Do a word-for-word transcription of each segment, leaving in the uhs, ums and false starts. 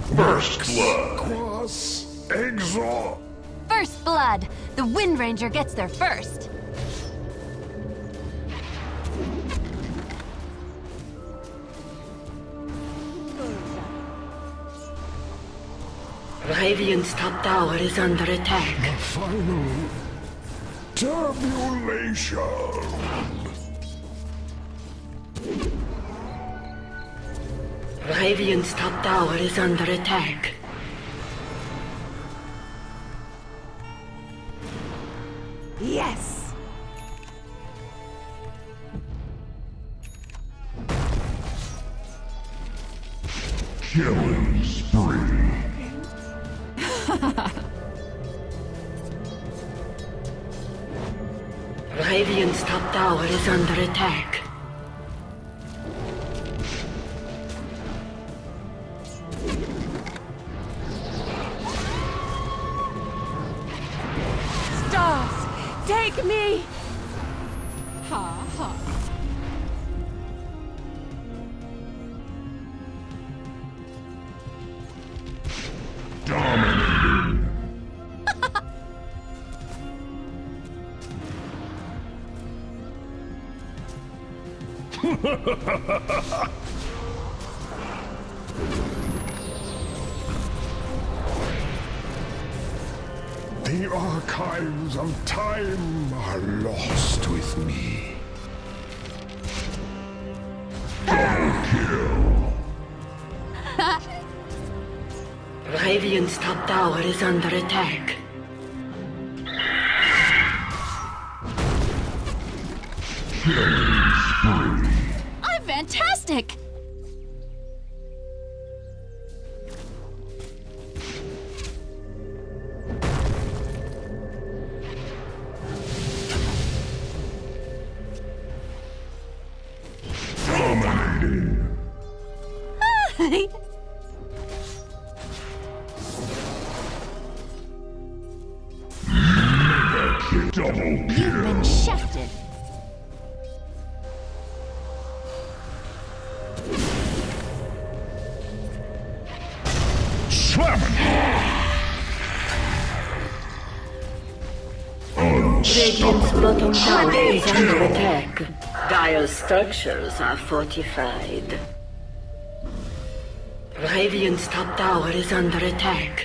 First blood. Quas exor. First blood. The Wind Ranger gets there first. Radiant's top tower is under attack. The final tabulation. Radiant's top tower is under attack. Yes! Killing spree. Radiant's top tower is under attack. Stars, take me! Ha ha. Dominating. The archives of time are lost with me. Double kill. Radiant's top tower is under attack. Killing spree. I'm fantastic! Dominating. Mega kill. Double You've been kill. shafted. Slamming. Radiant's bottom tower is Triple under kill. attack. Dire's structures are fortified. Radiant's top tower is under attack.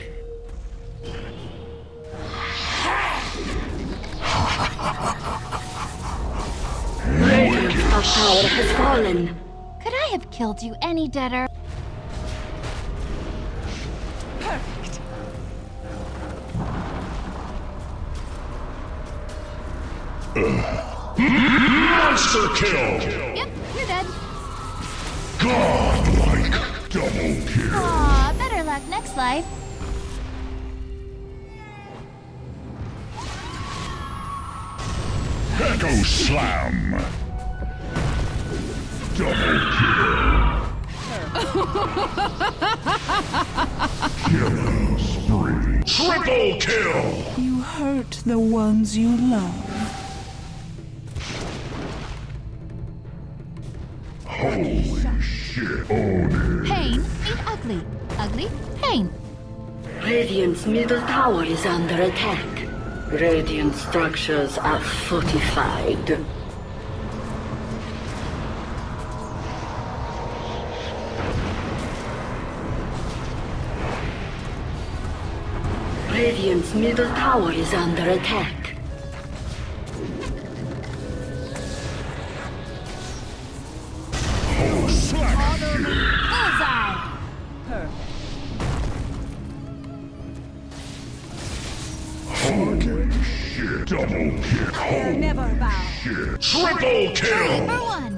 Radiant's top tower has fallen. Could I have killed you any deader? Perfect. Monster kill. Yep, you're dead. Godlike. Double kill. Aw, better luck next life. Echo slam. Double kill. Killing spree. Triple kill. You hurt the ones you love. Holy shit. Own it. Pain, meet ugly. Ugly, pain. Radiant's middle tower is under attack. Radiant structures are fortified. Radiant's middle tower is under attack. Oh, slack shit. Bullseye! Fucking shit. Double kill. Holy Never bow. shit. Triple kill. Number one.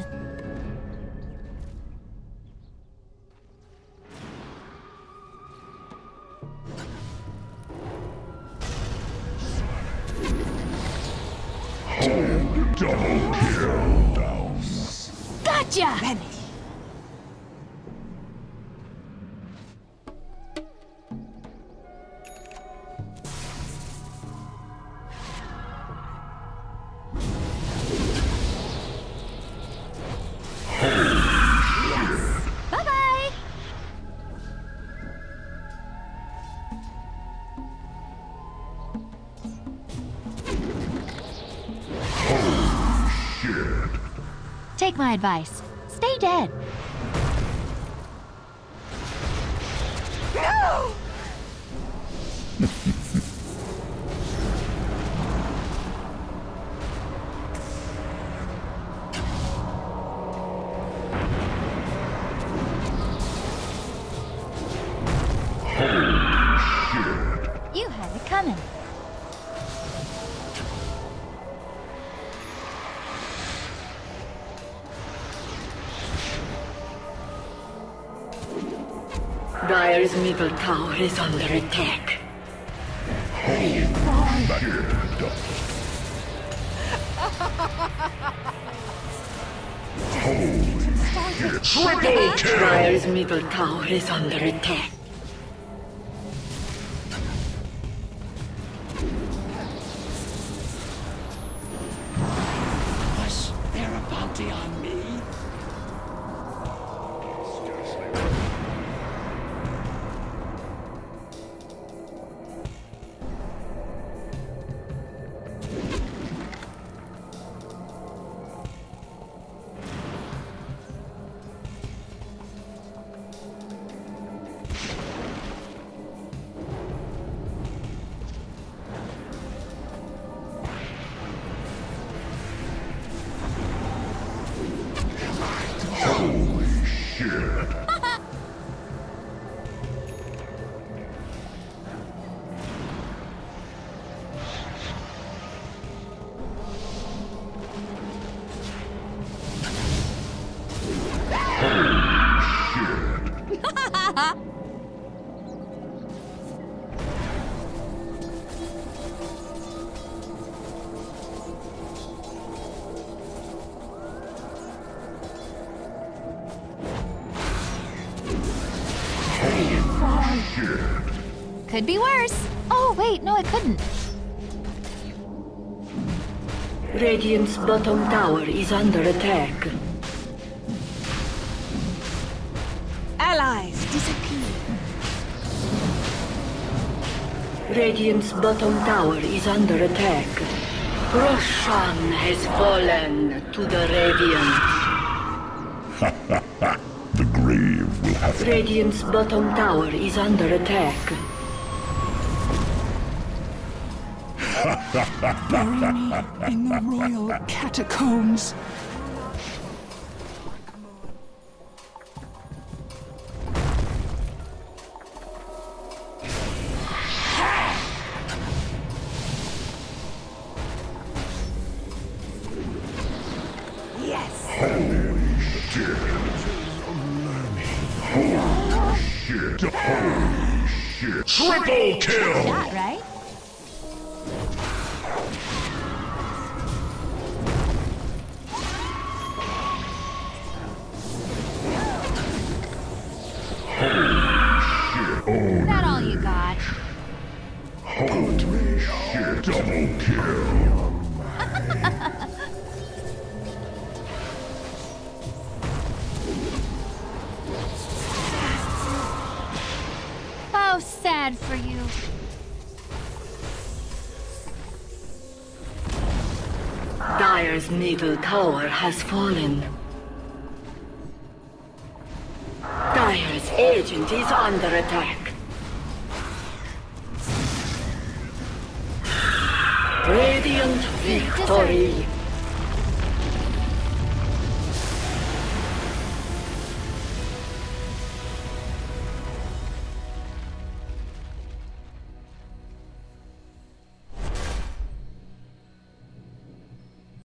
Hold. Double kill. Down. Gotcha! Remedy. Bye-bye! Shit. Take my advice. Stay dead. No! You had it coming. Dire's middle tower is under attack. Triple kill! Dire's middle tower is under attack. Was there a bounty on me? Holy shit. Could be worse. Oh, wait, no, it couldn't. Radiant's bottom tower is under attack. Allies disappear. Radiant's bottom tower is under attack. Roshan has fallen to the Radiant. The grave will have to... Radiant's bottom tower is under attack. Bury me in the royal catacombs. Yes. Holy shit. Holy shit. Holy shit. Triple kill! Shot, right? Oh, That all you got? holy shit. Double kill. Oh, sad for you. Dire's middle tower has fallen. Dire's agent is under attack. Radiant victory.